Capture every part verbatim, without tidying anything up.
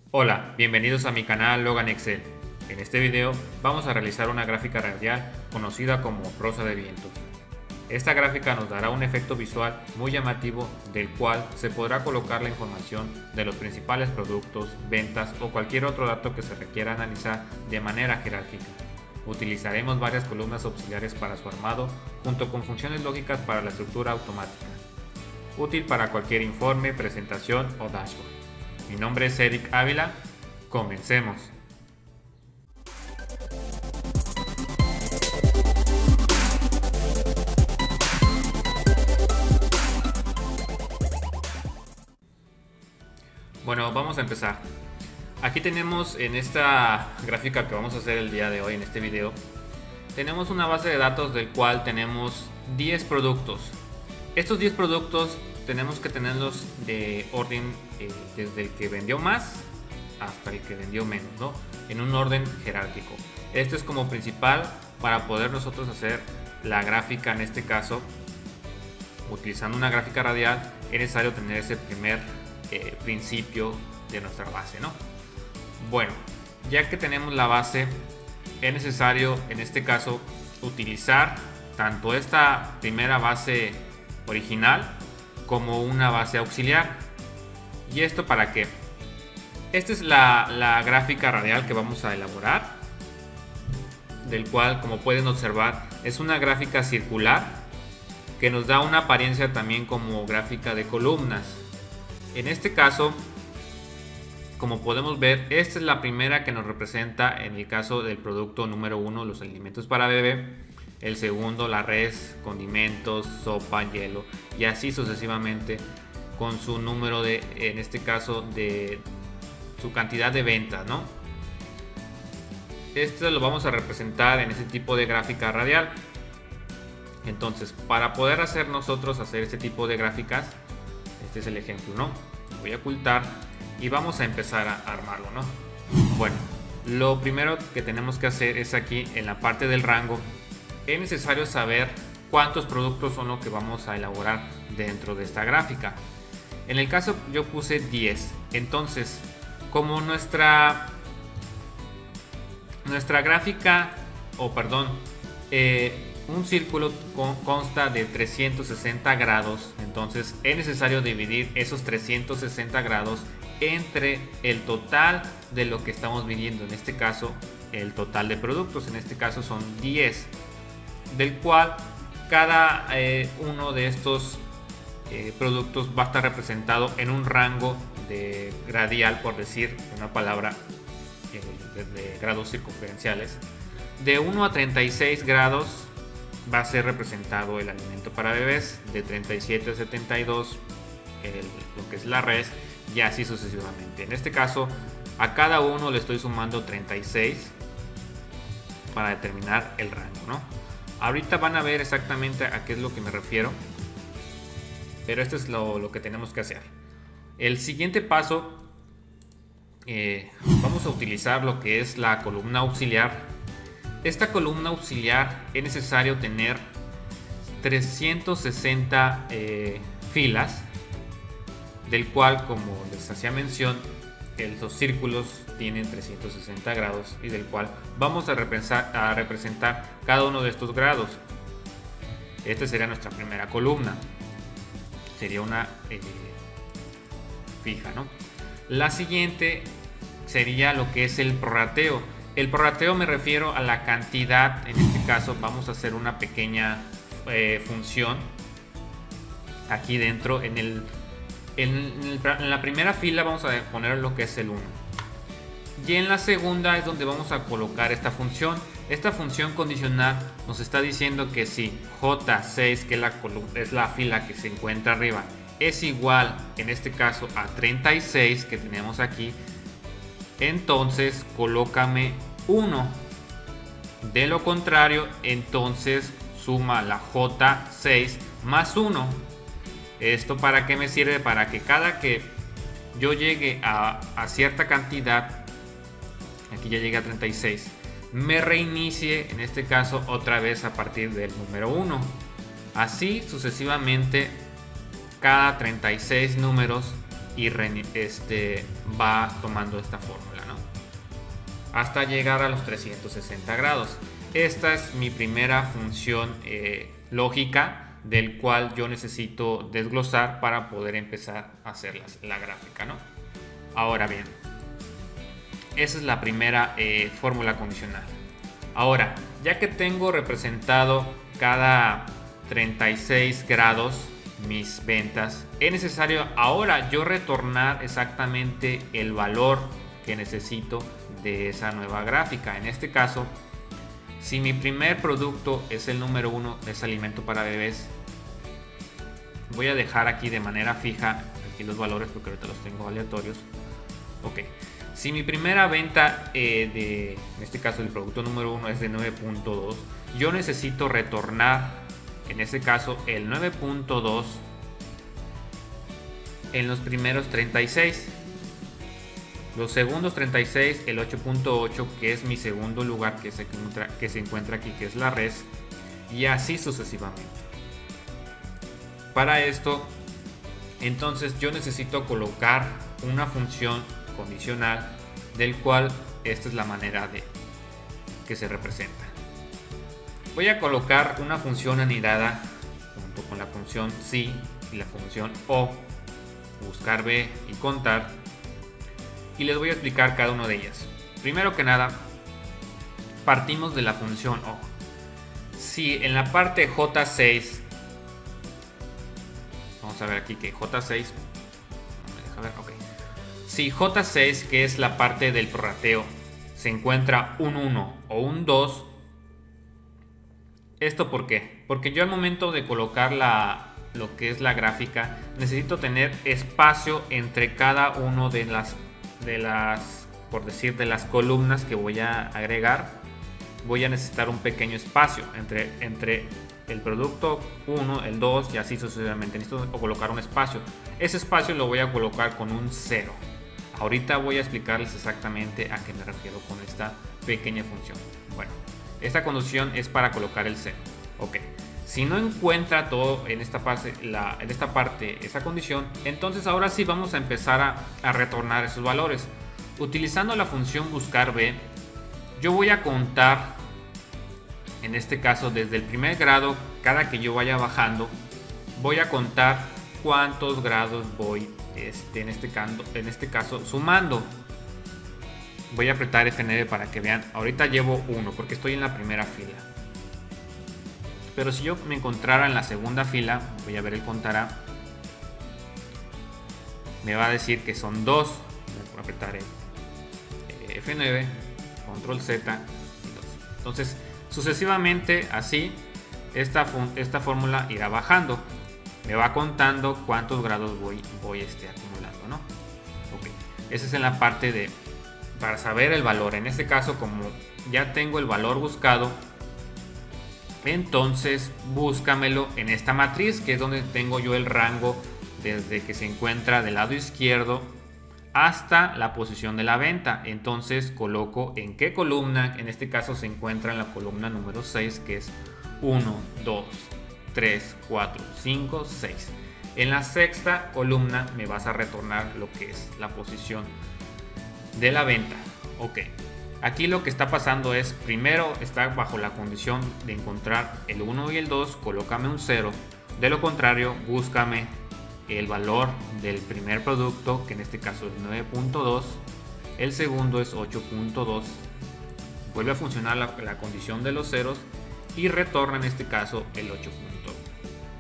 Hola, bienvenidos a mi canal Logan Excel. En este video vamos a realizar una gráfica radial conocida como rosa de vientos. Esta gráfica nos dará un efecto visual muy llamativo del cual se podrá colocar la información de los principales productos, ventas o cualquier otro dato que se requiera analizar de manera jerárquica. Utilizaremos varias columnas auxiliares para su armado junto con funciones lógicas para la estructura automática. Útil para cualquier informe, presentación o dashboard. Mi nombre es Eric Ávila, comencemos. Bueno, vamos a empezar. Aquí tenemos en esta gráfica que vamos a hacer el día de hoy, en este video, tenemos una base de datos del cual tenemos diez productos. Estos diez productos tenemos que tenerlos de orden eh, desde el que vendió más hasta el que vendió menos, ¿no? En un orden jerárquico. Esto es como principal para poder nosotros hacer la gráfica. En este caso, utilizando una gráfica radial, es necesario tener ese primer eh, principio de nuestra base, ¿no? Bueno, ya que tenemos la base, es necesario en este caso utilizar tanto esta primera base original como una base auxiliar. ¿Y esto para qué? Esta es la, la gráfica radial que vamos a elaborar, del cual, como pueden observar, es una gráfica circular que nos da una apariencia también como gráfica de columnas. En este caso, como podemos ver, esta es la primera que nos representa en el caso del producto número uno, los alimentos para bebé. El segundo, la res, condimentos, sopa, hielo, y así sucesivamente con su número de, en este caso, de su cantidad de ventas, ¿no? Esto lo vamos a representar en este tipo de gráfica radial. Entonces, para poder hacer nosotros hacer este tipo de gráficas, este es el ejemplo, ¿no? Lo voy a ocultar y vamos a empezar a armarlo, ¿no? Bueno, lo primero que tenemos que hacer es aquí en la parte del rango. Es necesario saber cuántos productos son los que vamos a elaborar dentro de esta gráfica. En el caso yo puse diez. Entonces, como nuestra nuestra gráfica, o perdón, eh, un círculo con, consta de trescientos sesenta grados, entonces es necesario dividir esos trescientos sesenta grados entre el total de lo que estamos midiendo. En este caso, el total de productos, en este caso son diez. Del cual cada eh, uno de estos eh, productos va a estar representado en un rango de radial, por decir una palabra, eh, de, de grados circunferenciales. De uno a treinta y seis grados va a ser representado el alimento para bebés, de treinta y siete a setenta y dos el, lo que es la res, y así sucesivamente. En este caso, a cada uno le estoy sumando treinta y seis para determinar el rango, ¿no? Ahorita van a ver exactamente a qué es lo que me refiero, pero esto es lo, lo que tenemos que hacer. El siguiente paso, eh, vamos a utilizar lo que es la columna auxiliar. Esta columna auxiliar es necesario tener trescientos sesenta eh, filas, del cual, como les hacía mención, los círculos tienen trescientos sesenta grados, y del cual vamos a representar, a representar cada uno de estos grados. Esta sería nuestra primera columna, sería una eh, fija, ¿no? La siguiente sería lo que es el prorrateo. El prorrateo me refiero a la cantidad. En este caso vamos a hacer una pequeña eh, función aquí dentro. En el En, en la primera fila vamos a poner lo que es el uno, y en la segunda es donde vamos a colocar esta función. Esta función condicional nos está diciendo que si J seis, que es la, es la fila que se encuentra arriba, es igual en este caso a treinta y seis que tenemos aquí, entonces colócame uno. De lo contrario, entonces suma la J seis más uno. ¿Esto para qué me sirve? Para que cada que yo llegue a, a cierta cantidad, aquí ya llegué a treinta y seis, me reinicie en este caso otra vez a partir del número uno. Así sucesivamente, cada treinta y seis números y este, va tomando esta fórmula, ¿no? Hasta llegar a los trescientos sesenta grados. Esta es mi primera función eh, lógica, del cual yo necesito desglosar para poder empezar a hacer la, la gráfica, ¿no? Ahora bien, esa es la primera eh, fórmula condicional. Ahora, ya que tengo representado cada treinta y seis grados mis ventas, es necesario ahora yo retornar exactamente el valor que necesito de esa nueva gráfica. En este caso, si mi primer producto es el número uno, es alimento para bebés, voy a dejar aquí de manera fija aquí los valores porque ahorita los tengo aleatorios. Ok, si mi primera venta eh, de, en este caso el producto número uno es de nueve punto dos, yo necesito retornar en este caso el nueve punto dos en los primeros treinta y seis. Los segundos treinta y seis, el ocho punto ocho, que es mi segundo lugar que se, encuentra, que se encuentra aquí, que es la res, y así sucesivamente. Para esto, entonces yo necesito colocar una función condicional, del cual esta es la manera de que se representa. Voy a colocar una función anidada junto con la función si y la función o, buscar b y contar. Y les voy a explicar cada una de ellas. Primero que nada, partimos de la función O. Si en la parte J seis, vamos a ver aquí que J seis, no me deja ver, ok. Si J seis, que es la parte del prorrateo, se encuentra un uno o un dos, ¿esto por qué? Porque yo al momento de colocar la, lo que es la gráfica, necesito tener espacio entre cada uno de las de las, por decir, de las columnas que voy a agregar. Voy a necesitar un pequeño espacio entre, entre el producto uno, el dos y así sucesivamente. Necesito colocar un espacio. Ese espacio lo voy a colocar con un cero. Ahorita voy a explicarles exactamente a qué me refiero con esta pequeña función. Bueno, esta condición es para colocar el cero. Ok. Si no encuentra todo en esta parte, la, en esta parte esa condición, entonces ahora sí vamos a empezar a, a retornar esos valores. Utilizando la función buscar b, yo voy a contar, en este caso desde el primer grado, cada que yo vaya bajando, voy a contar cuántos grados voy este, en, este caso, en este caso sumando. Voy a apretar F nueve para que vean, ahorita llevo uno porque estoy en la primera fila. Pero si yo me encontrara en la segunda fila, voy a ver el contará, me va a decir que son dos. Voy a apretar F nueve, control Z y dos. Entonces, sucesivamente así, esta, esta fórmula irá bajando. Me va contando cuántos grados voy, voy este, acumulando, ¿no? Okay. Esa es en la parte de, para saber el valor. En este caso, como ya tengo el valor buscado, entonces búscamelo en esta matriz, que es donde tengo yo el rango desde que se encuentra del lado izquierdo hasta la posición de la venta. Entonces coloco en qué columna, en este caso se encuentra en la columna número seis, que es uno, dos, tres, cuatro, cinco, seis. En la sexta columna me vas a retornar lo que es la posición de la venta. Ok. Aquí lo que está pasando es, primero está bajo la condición de encontrar el uno y el dos, colócame un cero. De lo contrario, búscame el valor del primer producto, que en este caso es nueve punto dos. El segundo es ocho punto dos. Vuelve a funcionar la, la condición de los ceros y retorna en este caso el ocho punto dos.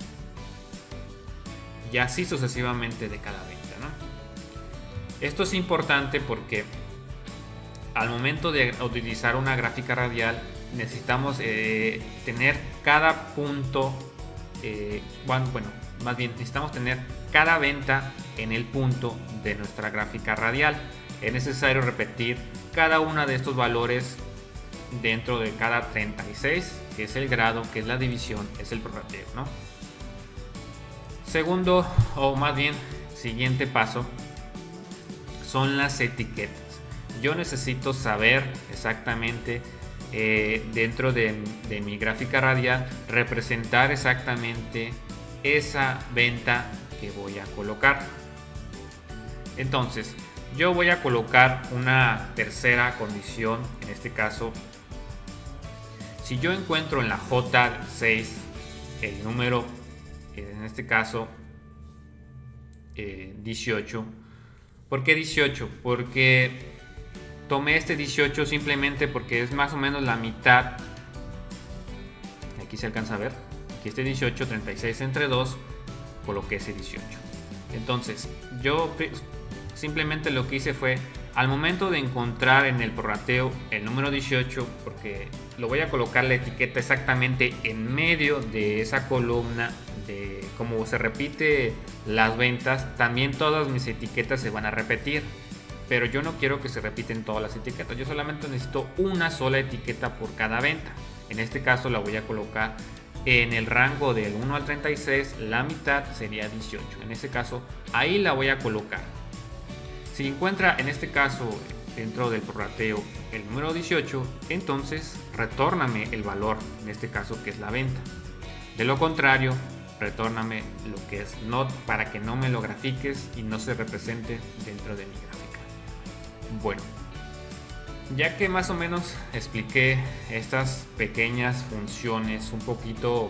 Y así sucesivamente de cada venta, ¿no? Esto es importante porque al momento de utilizar una gráfica radial necesitamos eh, tener cada punto, eh, bueno, bueno, más bien necesitamos tener cada venta en el punto de nuestra gráfica radial. Es necesario repetir cada uno de estos valores dentro de cada treinta y seis, que es el grado, que es la división, es el prorrateo, ¿no? Segundo, o más bien siguiente paso, son las etiquetas. Yo necesito saber exactamente eh, dentro de, de mi gráfica radial, representar exactamente esa venta que voy a colocar. Entonces yo voy a colocar una tercera condición. En este caso, si yo encuentro en la J seis el número, en este caso eh, dieciocho. ¿Por qué dieciocho? Porque tomé este dieciocho simplemente porque es más o menos la mitad. Aquí se alcanza a ver. Aquí este dieciocho, treinta y seis entre dos, coloqué ese dieciocho. Entonces yo simplemente lo que hice fue, al momento de encontrar en el prorrateo el número dieciocho, porque lo voy a colocar la etiqueta exactamente en medio de esa columna, de como se repite las ventas, también todas mis etiquetas se van a repetir. Pero yo no quiero que se repiten todas las etiquetas, yo solamente necesito una sola etiqueta por cada venta. En este caso la voy a colocar en el rango del uno al treinta y seis, la mitad sería dieciocho. En este caso ahí la voy a colocar. Si encuentra en este caso dentro del prorrateo el número dieciocho, entonces retórname el valor, en este caso que es la venta. De lo contrario, retórname lo que es not, para que no me lo grafiques y no se represente dentro de mi gráfica. Bueno, ya que más o menos expliqué estas pequeñas funciones un poquito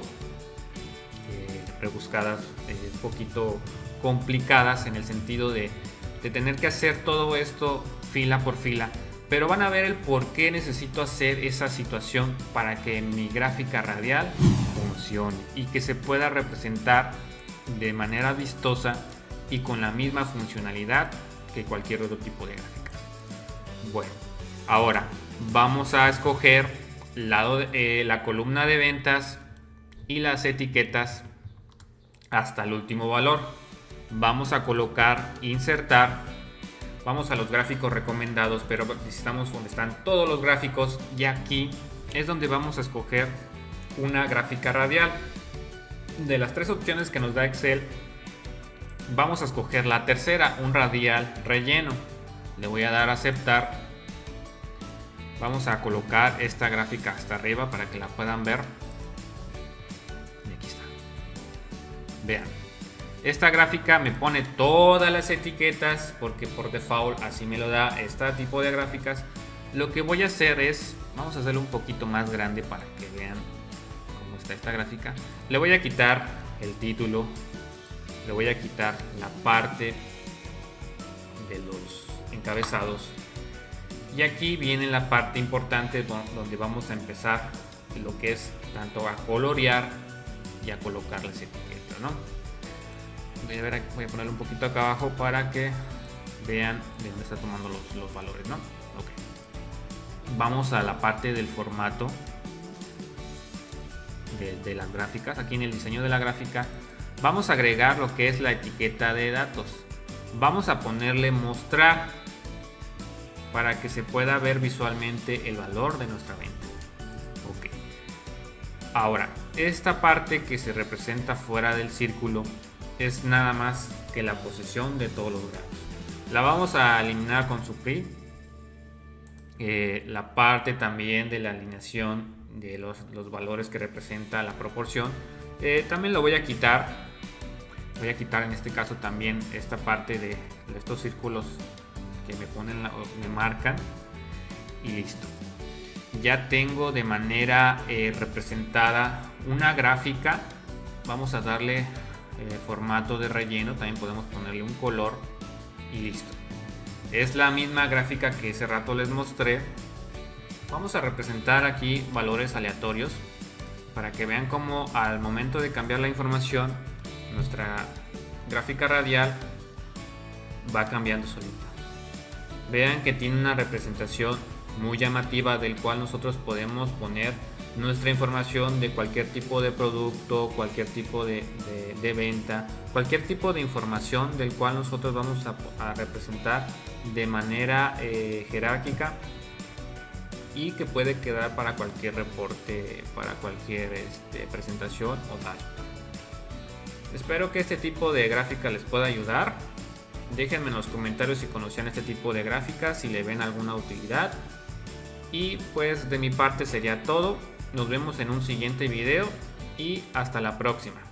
eh, rebuscadas, eh, un poquito complicadas en el sentido de de tener que hacer todo esto fila por fila, pero van a ver el por qué necesito hacer esa situación para que mi gráfica radial funcione y que se pueda representar de manera vistosa y con la misma funcionalidad que cualquier otro tipo de gráfica. Bueno, ahora vamos a escoger lado de, eh, la columna de ventas y las etiquetas hasta el último valor. Vamos a colocar, insertar, vamos a los gráficos recomendados, pero necesitamos donde están todos los gráficos, y aquí es donde vamos a escoger una gráfica radial. De las tres opciones que nos da Excel, vamos a escoger la tercera, un radial relleno. Le voy a dar a aceptar. Vamos a colocar esta gráfica hasta arriba para que la puedan ver. Y aquí está. Vean. Esta gráfica me pone todas las etiquetas porque por default así me lo da este tipo de gráficas. Lo que voy a hacer es, vamos a hacerlo un poquito más grande para que vean cómo está esta gráfica. Le voy a quitar el título, le voy a quitar la parte de los encabezados, y aquí viene la parte importante donde vamos a empezar lo que es tanto a colorear y a colocar las etiquetas, ¿no? Voy a, ver, voy a ponerlo un poquito acá abajo para que vean de dónde está tomando los, los valores, ¿no? Okay. Vamos a la parte del formato de, de las gráficas. Aquí en el diseño de la gráfica vamos a agregar lo que es la etiqueta de datos. Vamos a ponerle mostrar para que se pueda ver visualmente el valor de nuestra venta. Ok. Ahora, esta parte que se representa fuera del círculo es nada más que la posición de todos los grados. La vamos a eliminar con suplir. Eh, la parte también de la alineación de los, los valores que representa la proporción, eh, también lo voy a quitar. Voy a quitar en este caso también esta parte de estos círculos que me ponen, la, me marcan, y listo. Ya tengo de manera eh, representada una gráfica. Vamos a darle Eh, formato de relleno, también podemos ponerle un color y listo. Es la misma gráfica que ese rato les mostré. Vamos a representar aquí valores aleatorios para que vean cómo al momento de cambiar la información nuestra gráfica radial va cambiando solita. Vean que tiene una representación muy llamativa, del cual nosotros podemos poner nuestra información de cualquier tipo de producto, cualquier tipo de, de, de venta, cualquier tipo de información del cual nosotros vamos a, a representar de manera eh, jerárquica, y que puede quedar para cualquier reporte, para cualquier este, presentación o tal. Espero que este tipo de gráfica les pueda ayudar. Déjenme en los comentarios si conocían este tipo de gráficas, si le ven alguna utilidad. Y pues de mi parte sería todo. Nos vemos en un siguiente video y hasta la próxima.